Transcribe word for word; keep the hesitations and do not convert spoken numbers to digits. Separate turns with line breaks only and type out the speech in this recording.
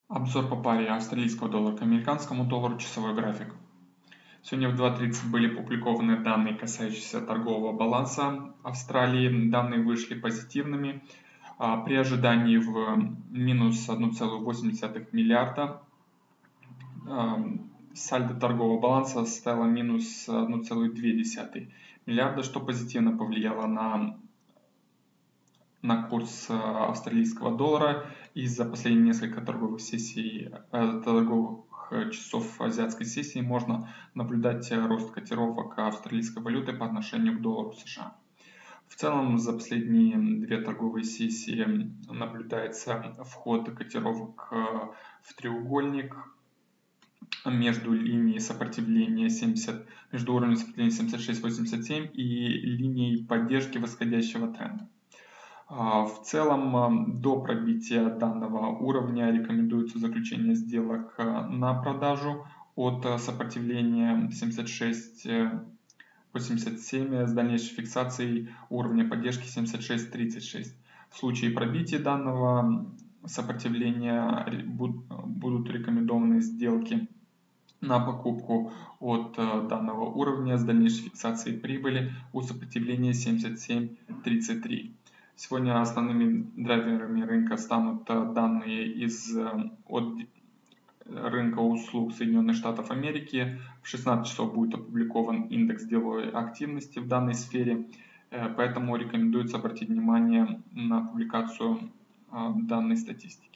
Обзор по паре австралийского доллара к американскому доллару, часовой график. Сегодня в два тридцать были опубликованы данные, касающиеся торгового баланса Австралии. Данные вышли позитивными. При ожидании в минус одна целая восемь десятых миллиарда сальдо торгового баланса составило минус одна целая две десятых миллиарда, что позитивно повлияло на на курс австралийского доллара. Из-за последних нескольких торговых сессий, торговых часов азиатской сессии можно наблюдать рост котировок австралийской валюты по отношению к доллару США. В целом, за последние две торговые сессии наблюдается вход котировок в треугольник между линией сопротивления семьдесят, между уровнем сопротивления семьдесят шесть восемьдесят семь и линией поддержки восходящего тренда. В целом, до пробития данного уровня рекомендуется заключение сделок на продажу от сопротивления семьдесят шесть восемьдесят семь с дальнейшей фиксацией уровня поддержки семьдесят шесть тридцать шесть. В случае пробития данного сопротивления будут рекомендованы сделки на покупку от данного уровня с дальнейшей фиксацией прибыли у сопротивления семьдесят семь тридцать три. Сегодня основными драйверами рынка станут данные из от рынка услуг Соединенных Штатов Америки. В шестнадцать часов будет опубликован индекс деловой активности в данной сфере, поэтому рекомендуется обратить внимание на публикацию данной статистики.